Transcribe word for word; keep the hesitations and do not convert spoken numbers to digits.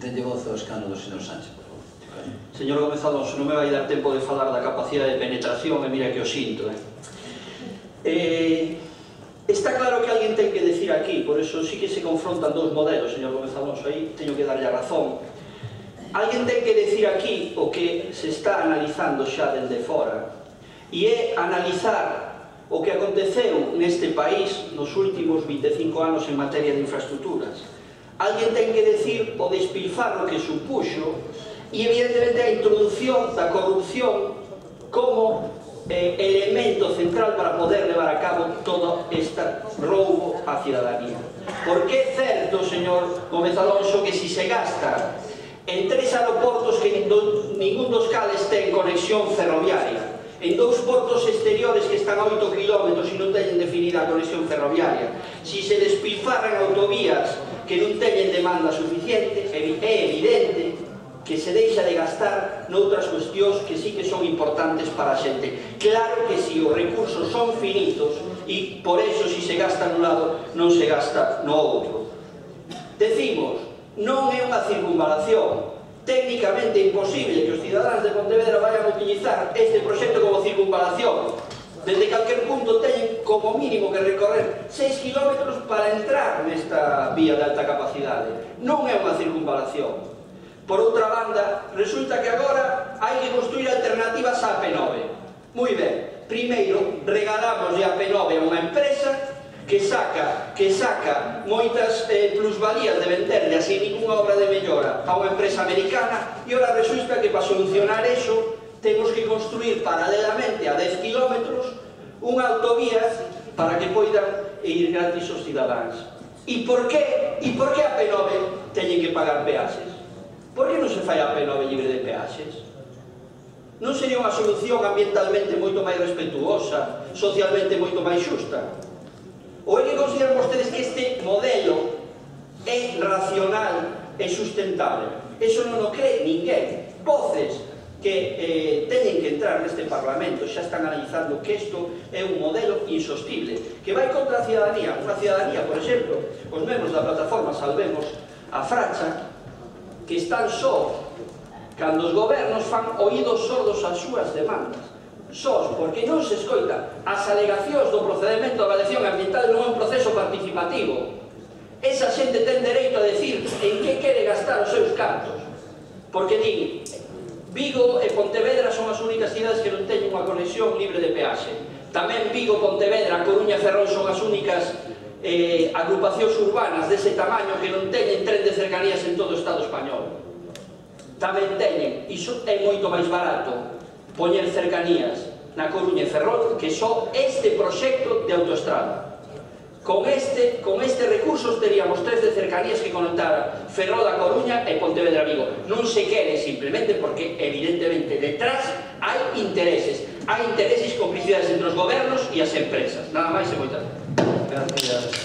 Dende voz ao escano do señor Sánchez, por favor. Señor Gómez Alonso, non me vai dar tempo de falar da capacidade de penetración, e mira que o sinto, eh? Eh, está claro que alguén ten que decir aquí, por eso sí que se confrontan dous modelos, señor Gómez Alonso, aí teño que darlle a razón. Alguén ten que decir aquí o que se está analizando xa dende fora, e é analizar o que aconteceu neste país nos últimos vinte e cinco anos en materia de infraestructuras. Alguén ten que decir o despilfarro que supuxo e evidentemente a introducción da corrupción como eh, elemento central para poder levar a cabo todo este roubo á cidadanía. Porque é certo, señor Gómez Alonso, que si se gasta en tres aeroportos que ningún dos cales ten conexión ferroviaria, en dous portos exteriores que están a oito kilómetros e non teñen definida a conexión ferroviaria, si se despilfarran autovías que non teñen demanda suficiente, é evidente que se deixa de gastar noutras cuestións que sí que son importantes para a xente. Claro que si os recursos son finitos e por eso si se gasta nun lado non se gasta no outro. Decimos, non é unha circunvalación técnicamente imposible que os cidadáns de Pontevedra vayan a utilizar este proxecto como circunvalación. Desde calquer punto teñen como mínimo que recorrer seis kilómetros para entrar nesta vía de alta capacidade. Non é unha circunvalación. Por outra banda, resulta que agora hai que construir alternativas á P nove. Moi ben, primeiro regalamos a P nove a unha empresa que saca, que saca moitas eh, plusvalías de venderle sin ninguna obra de mellora a unha empresa americana, e ora resulta que para solucionar eso temos que construir paralelamente a dez kilómetros unha autovía para que poidan ir gratis os cidadáns. E por que? E por que a P nove teñen que pagar peaxes? Por que non se fai a P nove libre de peaxes? Non sería unha solución ambientalmente moito máis respetuosa, socialmente moito máis xusta? Ou é que consideran vostedes que este modelo é racional e sustentable? Eso non o cree ninguén. Voces que eh, teñen que entrar neste Parlamento xa están analizando que isto é un modelo insostible, que vai contra a cidadanía. Unha cidadanía, por exemplo, os membros da plataforma Salvemos a Fracha, que están só cando os gobernos fan oídos sordos ás súas demandas. Sós, porque non se escoita as alegacións do procedimento de avaliación ambiental non é un proceso participativo. Esa xente ten dereito a decir en que quere gastar os seus cartos. Porque din, Vigo e Pontevedra son as únicas cidades que non teñen unha conexión libre de peaxe. Tamén Vigo, Pontevedra, Coruña e Ferrol son as únicas eh, agrupacións urbanas dese tamaño que non teñen tren de cercanías en todo o Estado español. Tamén teñen, iso é moito máis barato, poñer cercanías na Coruña e Ferrol que só este proxecto de autoestrada. Con este, con este recursos teríamos tres de cercanías que conectara Ferrol a Coruña e Pontevedra a Vigo. Non se quere simplemente porque evidentemente detrás hai intereses. Hai intereses e complicidades entre os gobernos e as empresas. Nada máis e moitas gracias.